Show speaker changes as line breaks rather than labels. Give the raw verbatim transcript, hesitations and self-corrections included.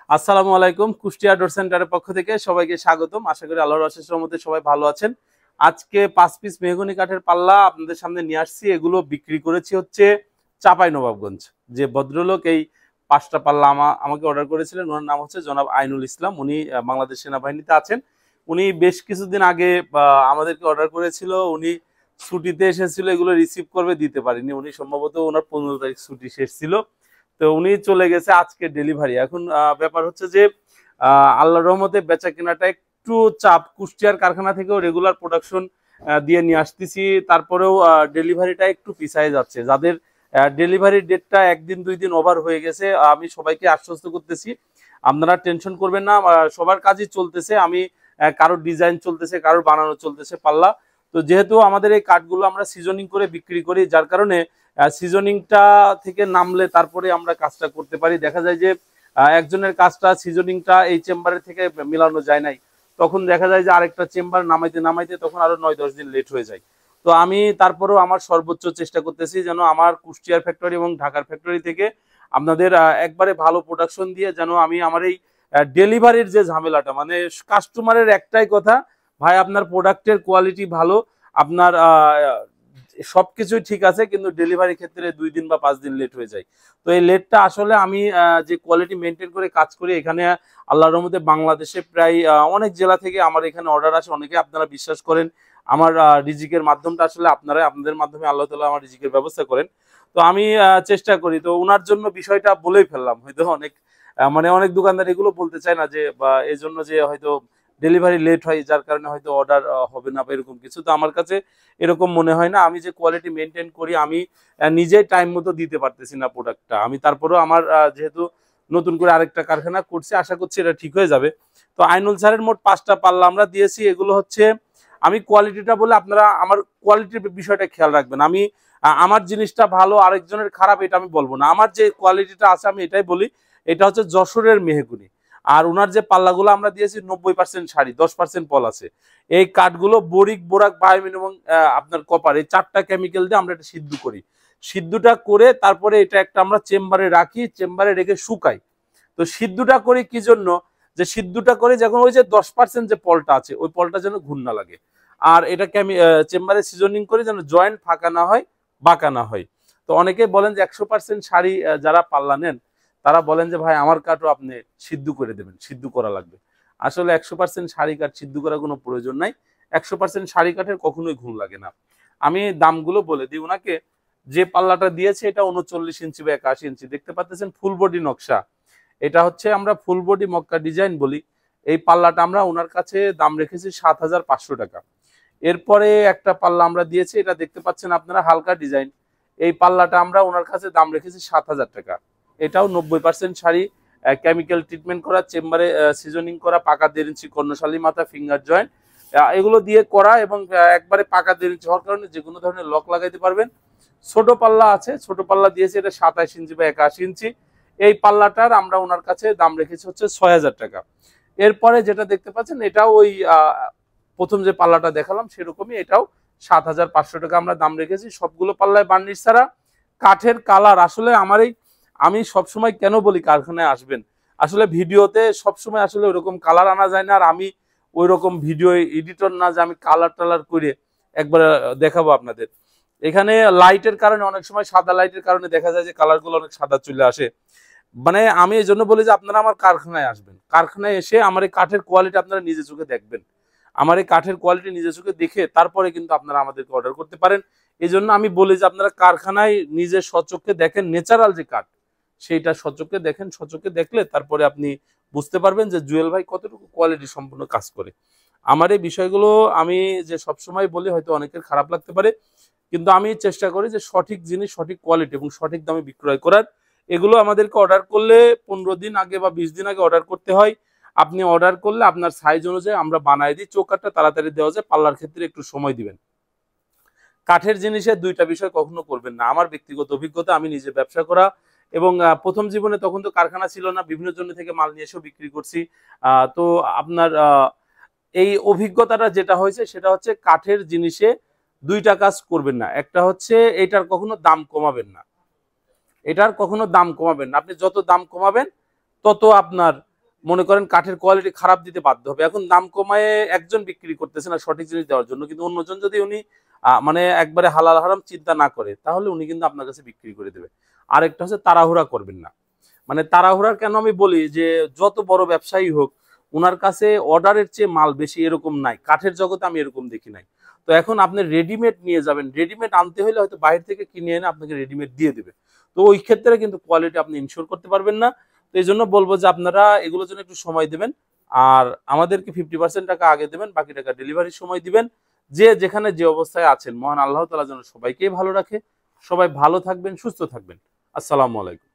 আসসালামু আলাইকুম। কুষ্টিয়া ডোর সেন্টারের পক্ষ থেকে সবাইকে স্বাগতম। আশা করি আল্লাহর অশেষ রহমতে সবাই ভালো আছেন। আজকে পাঁচ পিস মেহগনি কাঠের পাল্লা আপনাদের সামনে নিয়ে আসছি। এগুলো বিক্রি করেছি হচ্ছে চাঁপাইনবাবগঞ্জ। যে ভদ্রলোক এই পাঁচটা পাল্লা আমা আমাকে অর্ডার করেছিলেন, ওনার নাম হচ্ছে জনাব আইনুল ইসলাম। উনি বাংলাদেশ সেনাবাহিনীতে আছেন। উনি বেশ কিছুদিন আগে আমাদেরকে অর্ডার করেছিল। উনি ছুটিতে এসেছিল, এগুলো রিসিভ করবে, দিতে পারেনি। উনি সম্ভবত ওনার পনেরো তারিখ ছুটি শেষ ছিল, তো উনি চলে গেছে। আজকে ডেলিভারি। এখন ব্যাপার হচ্ছে যে আল্লাহর রহমতে বেচা কেনাটা একটু চাপ। কুষ্টিয়ার কারখানা থেকেও রেগুলার প্রোডাকশন দিয়ে নিয়ে আসতেছি, তারপরেও ডেলিভারিটা একটু পিছায় যাচ্ছে। যাদের ডেলিভারি ডেটটা একদিন দুই দিন ওভার হয়ে গেছে, আমি সবাইকে আশ্বস্ত করতেছি আপনারা টেনশন করবেন না, সবার কাজই চলতেছে। আমি কারোর ডিজাইন চলতেছে, কারোর বানানো চলতেছে পাল্লা। তো যেহেতু আমাদের এই কাঠগুলো আমরা সিজনিং করে বিক্রি করি, যার কারণে সিজনিংটা থেকে নামলে তারপরে আমরা কাজটা করতে পারি। দেখা যায় যে একজনের কাজটা সিজনিংটা এই চেম্বারের থেকে মেলানো যায় নাই, তখন দেখা যায় যে আরেকটা চেম্বার নামাইতে নামাইতে তখন আরো নয় দশ দিন লেট হয়ে যায়। তো আমি তারপরেও আমার সর্বোচ্চ চেষ্টা করতেছি যেন আমার কুষ্টিয়ার ফ্যাক্টরি এবং ঢাকার ফ্যাক্টরি থেকে আপনাদের একবারে ভালো প্রোডাকশন দিয়ে যেন আমি আমার এই ডেলিভারির যে ঝামেলাটা, মানে কাস্টমারের একটাই কথা, ভাই আপনার প্রোডাক্টের কোয়ালিটি ভালো, আপনার সবকিছুই ঠিক আছে, কিন্তু ডেলিভারি ক্ষেত্রে দুই দিন বা পাঁচ দিন লেট হয়ে যায়। তো এই লেটটা আসলে আমি যে কোয়ালিটি মেনটেন করে কাজ করি এখানে, আল্লাহর রহমতে বাংলাদেশে প্রায় অনেক জেলা থেকে আমার এখানে অর্ডার আসে। অনেকে আপনারা বিশ্বাস করেন আমার রিজিকের মাধ্যমটা আসলে আপনারা, আপনাদের মাধ্যমে আল্লাহ তাআলা আমার রিজিকের ব্যবস্থা করেন। তো আমি চেষ্টা করি। তো ওনার জন্য বিষয়টা বলেই ফেললাম। হয়তো অনেক মানে অনেক দোকানদার এগুলো বলতে চায় না, যে বা এই জন্য যে হয়তো ডেলিভারি লেট হয়, যার কারণে হয়তো অর্ডার হবে না বা এরকম কিছু। তো আমার কাছে এরকম মনে হয় না। আমি যে কোয়ালিটি মেনটেন করি, আমি নিজেই টাইম মতো দিতে পারতেছি না প্রোডাক্টটা। আমি তারপরেও আমার যেহেতু নতুন করে আরেকটা কারখানা করছি, আশা করছি এটা ঠিক হয়ে যাবে। তো আইনুল স্যারের মোট পাঁচটা পাল্লা আমরা দিয়েছি। এগুলো হচ্ছে, আমি কোয়ালিটিটা বলে আপনারা আমার কোয়ালিটির বিষয়টা খেয়াল রাখবেন। আমি আমার জিনিসটা ভালো আরেকজনের খারাপ এটা আমি বলবো না। আমার যে কোয়ালিটিটা আছে আমি এটাই বলি, এটা হচ্ছে যশোরের মেহগুনি। আর ওনার যে পাল্লাগুলো আমরা দিয়েছি নব্বই পার্সেন্ট শাড়ি, দশ পার্সেন্ট পল আছে। এই কাঠগুলো বরিক, বোরাক, বায়োমিন এবং আপনার কপার, এই চারটা কেমিক্যাল দিয়ে আমরা এটা সিদ্ধ করি। সিদ্ধটা করে তারপরে এটা একটা আমরা চেম্বারে রাখি, চেম্বারে রেখে শুকাই। তো সিদ্ধটা করি কি জন্য, যে সিদ্ধটা করে যখন ওই যে দশ পার্সেন্ট যে পলটা আছে ওই পলটা যেন ঘুণ না লাগে। আর এটা চেম্বারে সিজনিং করে যেন জয়েন্ট ফাঁকা না হয়, বাঁকা না হয়। তো অনেকে বলেন যে একশো পার্সেন্ট শাড়ি যারা পাল্লা নেন তারা বলেন যে ভাই আমার কাঠও আপনি সিদ্ধ করে দেবেন, সিদ্ধ করা লাগবে। আসলে একশো পার্সেন্ট শাড়ি কাঠ সিদ্ধ করার কোনো প্রয়োজন নাই। একশো পার্সেন্ট শাড়ি কাঠের কখনোই ঘুণ লাগে না। আমি দামগুলো বলে দিই ওনাকে। যে পাল্লাটা দিয়েছে এটা উনচল্লিশ ইঞ্চি বা একাশি ইঞ্চি, দেখতে পাচ্ছেন ফুল বডি নকশা। এটা হচ্ছে আমরা ফুল বডি মক্কা ডিজাইন বলি। এই পাল্লাটা আমরা ওনার কাছে দাম রেখেছি সাত হাজার পাঁচশো টাকা। এরপরে একটা পাল্লা আমরা দিয়েছি, এটা দেখতে পাচ্ছেন আপনারা হালকা ডিজাইন। এই পাল্লাটা আমরা ওনার কাছে দাম রেখেছি সাত হাজার টাকা। এটাও নব্বই পার্সেন্ট শাড়ি, কেমিক্যাল ট্রিটমেন্ট করা, চেম্বারে সিজনিং করা, পাকা দেড় ইঞ্চি কর্ণশালী মাথা, ফিঙ্গার জয়েন্ট এগুলো দিয়ে করা, এবং একবারে পাকা দেড় ইঞ্চি হওয়ার কারণে যে কোনো ধরনের লক লাগাইতে পারবেন। ছোট পাল্লা আছে, ছোট পাল্লা দিয়েছে এটা সাতাইশ ইঞ্চি বা একাশি ইঞ্চি। এই পাল্লাটার আমরা ওনার কাছে দাম রেখেছি হচ্ছে ছয় হাজার টাকা। এরপরে যেটা দেখতে পাচ্ছেন এটাও ওই প্রথম যে পাল্লাটা দেখালাম সেরকমই, এটাও সাত হাজার পাঁচশো টাকা আমরা দাম রেখেছি। সবগুলো পাল্লায় বার্নিশ ছাড়া। কাঠের কালার আসলে আমার এই, আমি সবসময় কেন বলি কারখানায় আসবেন, আসলে ভিডিওতে সবসময় আসলে ওইরকম কালার আনা যায় না। আর আমি ওই রকম ভিডিও এডিটর না যে আমি কালার টালার করে একবার দেখাবো আপনাদের। এখানে লাইটের কারণে অনেক সময়, সাদা লাইটের কারণে দেখা যায় যে কালারগুলো অনেক সাদা চলে আসে। মানে আমি এই জন্য বলি যে আপনারা আমার কারখানায় আসবেন, কারখানায় এসে আমার এই কাঠের কোয়ালিটি আপনারা নিজে চোখে দেখবেন। আমার এই কাঠের কোয়ালিটি নিজে চোখে দেখে তারপরে কিন্তু আপনারা আমাদেরকে অর্ডার করতে পারেন। এই জন্য আমি বলি যে আপনারা কারখানায় নিজে সচক্ষে দেখেন, ন্যাচারাল যে কাঠ সেইটা সচক্ষে দেখেন। সচক্ষে দেখলে তারপরে আপনি বুঝতে পারবেন যে জুয়েল ভাই কতটুকু কোয়ালিটি সম্পূর্ণ কাজ করে। আমার এই বিষয়গুলো আমি যে সবসময় বলি হয়তো অনেকের খারাপ লাগতে পারে, কিন্তু আমি চেষ্টা করি যে সঠিক জিনিস, সঠিক কোয়ালিটি এবং সঠিক দামে বিক্রয় করার। এগুলো আমাদেরকে অর্ডার করলে পনেরো দিন আগে বা বিশ দিন আগে অর্ডার করতে হয়। আপনি অর্ডার করলে আপনার সাইজ অনুযায়ী আমরা বানাই দিই। চৌকাঠটা তাড়াতাড়ি দেওয়া যায়, পাল্লার ক্ষেত্রে একটু সময় দিবেন। কাঠের জিনিসে দুইটা বিষয় কখনো করবেন না। আমার ব্যক্তিগত অভিজ্ঞতা, আমি নিজে ব্যবসা করা এবং প্রথম জীবনে তখন তো কারখানা ছিল না, বিভিন্ন জন থেকে মাল নিয়ে এসেও বিক্রি করছি। তো আপনার এই অভিজ্ঞতাটা যেটা হয়েছে সেটা হচ্ছে কাঠের জিনিসে দুইটা কাজ করবেন না। একটা হচ্ছে এটার কখনো দাম কমাবেন না, এটার কখনো দাম কমাবেন না। আপনি যত দাম কমাবেন তত আপনার মনে করেন কাঠের কোয়ালিটি খারাপ দিতে বাধ্য হবে। এখন দাম কমায় একজন বিক্রি করতেছে না সঠিক জিনিস দেওয়ার জন্য, কিন্তু অন্যজন যদি উনি মানে একবারে হালাল হারাম চিন্তা না করে তাহলে উনি কিন্তু আপনার কাছে বিক্রি করে দেবে। আরেকটা হচ্ছে তাড়াহুড়া করবেন না। মানে তাড়াহুড়া কেন আমি বলি, যে যত বড় ব্যবসায়ী হোক ওনার কাছে অর্ডারের চেয়ে মাল বেশি এরকম নাই, কাঠের জগতে আমি এরকম দেখি নাই। তো এখন আপনি রেডিমেড নিয়ে যাবেন, রেডিমেড আনতে হলে হয়তো বাইরে থেকে কিনে এনে আপনাকে রেডিমেড দিয়ে দেবে, তো ওই ক্ষেত্রে কিন্তু কোয়ালিটি আপনি ইনশিওর করতে পারবেন না। তো এই জন্য বলবো যে আপনারা এগুলোর জন্য একটু সময় দেবেন, আর আমাদেরকে ফিফটি পার্সেন্ট টাকা আগে দেবেন, বাকি টাকা ডেলিভারির সময় দিবেন। যে যেখানে যে অবস্থায় আছেন মহান আল্লাহ তাআলা যেন সবাইকেই ভালো রাখে। সবাই ভালো থাকবেন, সুস্থ থাকবেন। আসসালামু আলাইকুম।